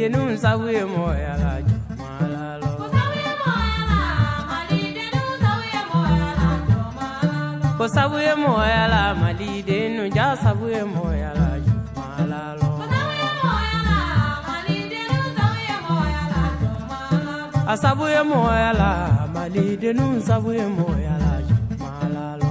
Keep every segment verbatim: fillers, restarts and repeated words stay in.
malidenu sabu ye moya la jomalalo. Ko sabu ye moya la malidenu ja sabu ye moya la jomalalo. Asabu ye moya la malidenu sabu ye moya la jomalalo.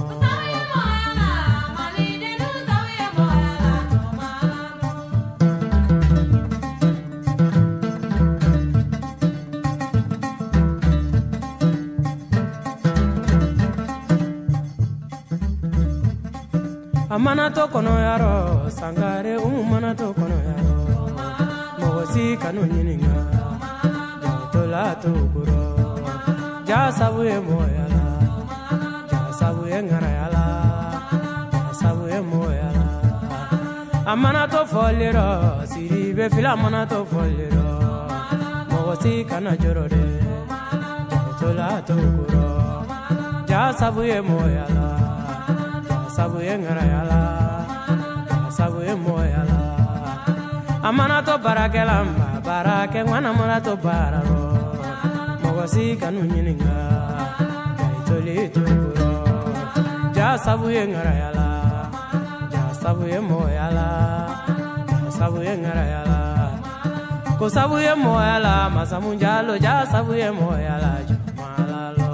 Amana to kono yaro sangare umu mana to kono yaro mogosi kanu nyininga to la to kuro ja sabu ye moyala ja sabu ye ngarayala ja sabu ye moyala amana to foliro siri be fila amana to foliro mogosi kana jorode to la to kuro ja sabu ye moyala sabu ye ngarayala sabu ye moyala amana to barakela mba barake mwana mwana to bararo mogosi kanu nyininga kaitoli tukuro ja sabu ye ngarayala ja sabu ye moyala ja sabu ye ngarayala ko sabu ye moyala masamunjalo ja sabu ye moyala jomalalo.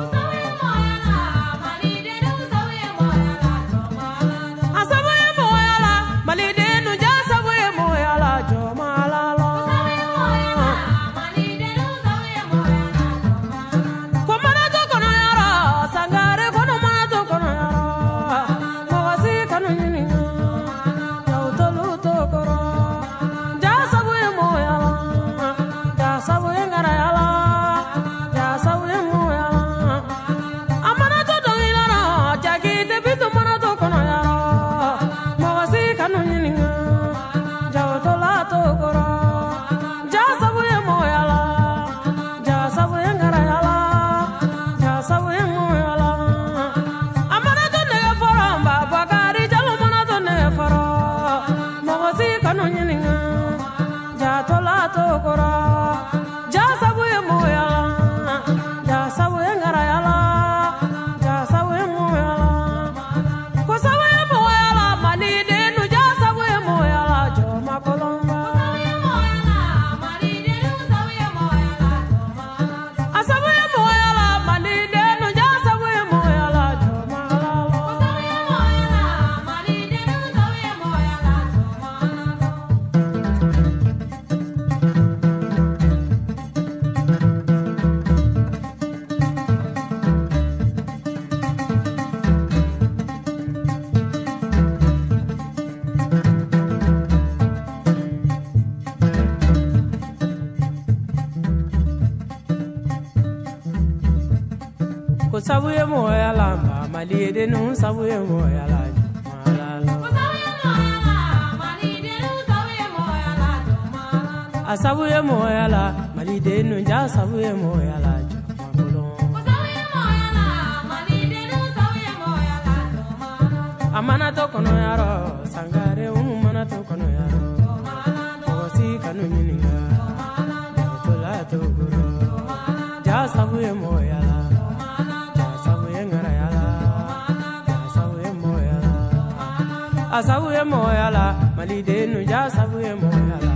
Ko sabu ye moyala mba malidenu sabu ye moyala jomalalo. Asabu ye moyala malidenu ja sabu ye moyala jomakolo. Amana to kono yaro sangare umu mana to kono yaro mogosi kanu nyininga to la to guro ja sabu ye moyala asabu ye moyala malidenu ja sabu ye moyala.